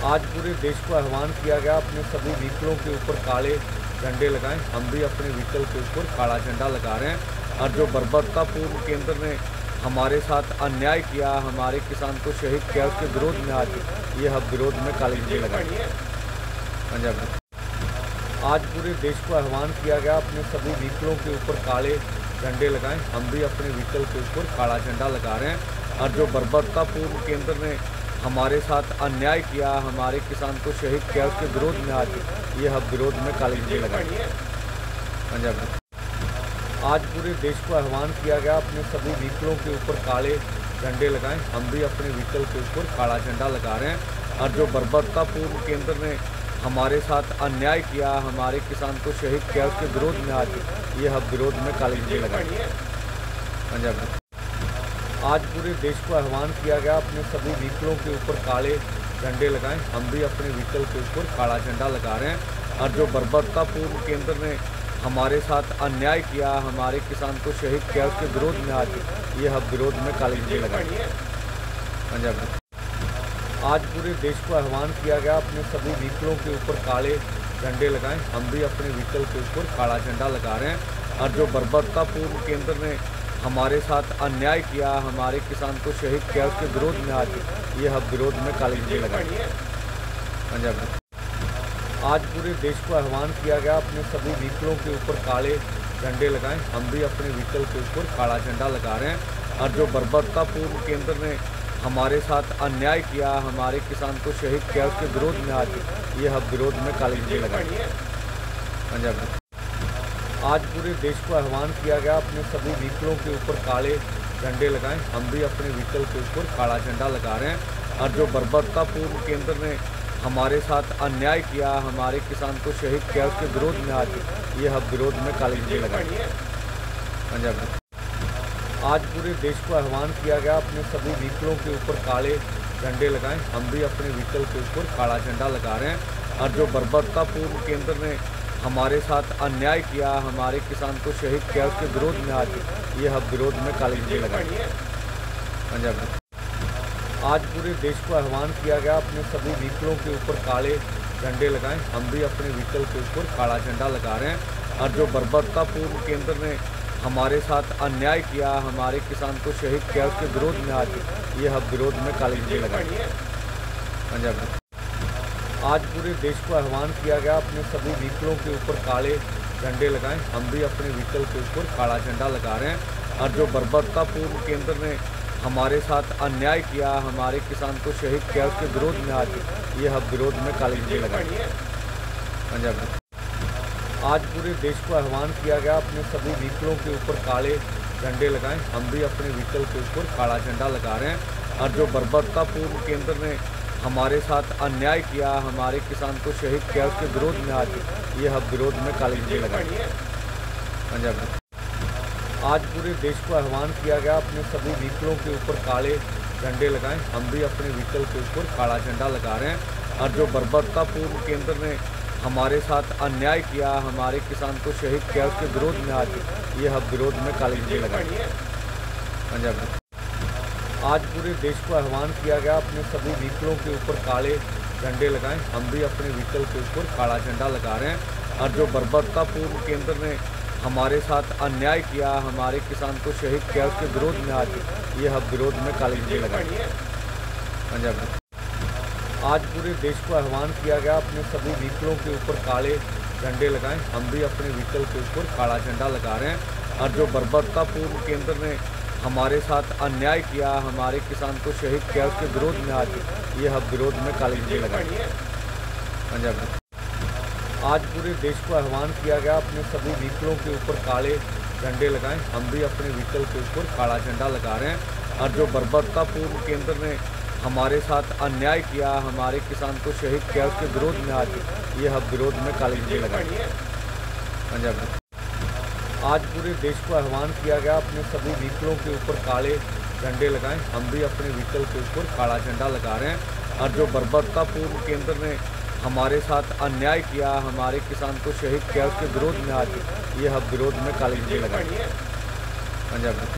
आज पूरे देश को आह्वान किया गया अपने सभी व्हीकलों के ऊपर काले झंडे लगाएं। हम भी अपने व्हीकल के ऊपर काला झंडा लगा रहे हैं। और जो बर्बरतापूर्ण केंद्र ने हमारे साथ अन्याय किया, हमारे किसान को शहीद किया, उसके विरोध में हम विरोध में काले झंडे लगाएंगे। पंजाब आज पूरे देश को आह्वान किया गया अपने सभी व्हीकलों के ऊपर काले झंडे लगाएं। हम भी अपने व्हीकल के ऊपर काला झंडा लगा रहे हैं। और जो बर्बरतापूर्ण केंद्र ने हमारे साथ अन्याय किया, हमारे किसान को शहीद किया, उसके विरोध में हम विरोध में काले झंडे लगाएंगे। पंजाब आज पूरे देश को आह्वान किया गया अपने सभी व्हीकलों के ऊपर काले झंडे लगाएं। हम भी अपने व्हीकल के ऊपर काला झंडा लगा रहे हैं। और जो बर्बरतापूर्ण केंद्र ने हमारे साथ अन्याय किया, हमारे किसान को शहीद किया, उसके विरोध में हम विरोध में काले झंडे लगाएंगे। पंजाब आज पूरे देश को आह्वान किया गया अपने सभी व्हीकलों के ऊपर काले झंडे लगाएं। हम भी अपने व्हीकल के ऊपर काला झंडा लगा रहे हैं। और जो बर्बरतापूर्ण केंद्र ने हमारे साथ अन्याय किया, हमारे किसान को शहीद किया, उसके विरोध में हम विरोध में काले झंडे लगाएंगे। पंजाब आज पूरे देश को आह्वान किया गया अपने सभी व्हीकलों के ऊपर काले झंडे लगाएं। हम भी अपने व्हीकल के ऊपर काला झंडा लगा रहे हैं। और जो बर्बरतापूर्ण केंद्र ने हमारे साथ अन्याय किया, हमारे किसान को शहीद किया, उसके विरोध में हम विरोध में काले झंडे लगाएंगे। पंजाब आज पूरे देश को आह्वान किया गया अपने सभी व्हीकलों के ऊपर काले झंडे लगाएं। हम भी अपने व्हीकल के ऊपर काला झंडा लगा रहे हैं। और जो बर्बरतापूर्ण केंद्र ने हमारे साथ अन्याय किया, हमारे किसान को शहीद किया, उसके विरोध में हम विरोध में काले झंडे लगाएंगे। पंजाब आज पूरे देश को आह्वान किया गया अपने सभी व्हीकलों के ऊपर काले झंडे लगाएं। हम भी अपने व्हीकल के ऊपर काला झंडा लगा रहे हैं। और जो बर्बरतापूर्ण केंद्र ने हमारे साथ अन्याय किया, हमारे किसान को शहीद किया, उसके विरोध में हम विरोध में काले झंडे लगाएंगे। पंजाब आज पूरे देश को आह्वान किया गया अपने सभी व्हीकलों के ऊपर काले झंडे लगाएं। हम भी अपने व्हीकल के ऊपर काला झंडा लगा रहे हैं। और जो बर्बरतापूर्ण केंद्र ने हमारे साथ अन्याय किया, हमारे किसान को शहीद किया, उसके विरोध में हम विरोध में काले झंडे लगाएंगे। पंजाब आज पूरे देश को आह्वान किया गया अपने सभी व्हीकलों के ऊपर काले झंडे लगाएं। हम भी अपने व्हीकल के ऊपर काला झंडा लगा रहे हैं। और जो बर्बरतापूर्ण केंद्र ने हमारे साथ अन्याय किया, हमारे किसान को शहीद किया, उसके विरोध में हम विरोध में काले झंडे लगाएंगे। पंजाब आज पूरे देश को आह्वान किया गया अपने सभी व्हीकलों के ऊपर काले झंडे लगाएं। हम भी अपने व्हीकल के ऊपर काला झंडा लगा रहे हैं। और जो बर्बरतापूर्ण केंद्र ने हमारे साथ अन्याय किया, हमारे किसान को शहीद किया, उसके विरोध में हम विरोध में काले झंडे लगाएंगे। पंजाब आज पूरे देश को आह्वान किया गया अपने सभी व्हीकलों के ऊपर काले झंडे लगाएं। हम भी अपने व्हीकल के ऊपर काला झंडा लगा रहे हैं। और जो बर्बरतापूर्ण केंद्र ने हमारे साथ अन्याय किया, हमारे किसान को शहीद किया, उसके विरोध में हम विरोध में काले झंडे लगाएंगे। पंजाब आज पूरे देश को आह्वान किया गया अपने सभी व्हीकलों के ऊपर काले झंडे लगाएं। हम भी अपने व्हीकल के ऊपर काला झंडा लगा रहे हैं। और जो बर्बरतापूर्ण केंद्र ने हमारे साथ अन्याय किया, हमारे किसान को शहीद किया, उसके विरोध में हम विरोध में काले झंडे लगाएंगे। पंजाब आज पूरे देश को आह्वान किया गया अपने सभी व्हीकलों के ऊपर काले झंडे लगाएं। हम भी अपने व्हीकल के ऊपर काला झंडा लगा रहे हैं। और जो बर्बरतापूर्ण केंद्र ने हमारे साथ अन्याय किया, हमारे किसान को शहीद किया, उसके विरोध में हम विरोध में काले झंडे लगाएंगे। पंजाब आज पूरे देश को आह्वान किया गया अपने सभी व्हीकलों के ऊपर काले झंडे लगाएं। हम भी अपने व्हीकल के ऊपर काला झंडा लगा रहे हैं। और जो बर्बरतापूर्ण केंद्र ने हमारे साथ अन्याय किया, हमारे किसान को शहीद किया, उसके विरोध में हम विरोध में काले झंडे लगाएंगे। पंजाब आज पूरे देश को आह्वान किया गया अपने सभी व्हीकलों के ऊपर काले झंडे लगाएं। हम भी अपने व्हीकल के ऊपर काला झंडा लगा रहे हैं। और जो बर्बरतापूर्ण केंद्र ने हमारे साथ अन्याय किया, हमारे किसान को शहीद किया, उसके विरोध में हम विरोध में काले झंडे लगाएंगे। पंजाब आज पूरे देश को आह्वान किया गया अपने सभी व्हीकलों के ऊपर काले झंडे लगाएं। हम भी अपने व्हीकल के ऊपर काला झंडा लगा रहे हैं। और जो बर्बरतापूर्ण केंद्र ने हमारे साथ अन्याय किया, हमारे किसान को शहीद किया, उसके विरोध में हम विरोध में काले झंडे लगाएंगे। पंजाब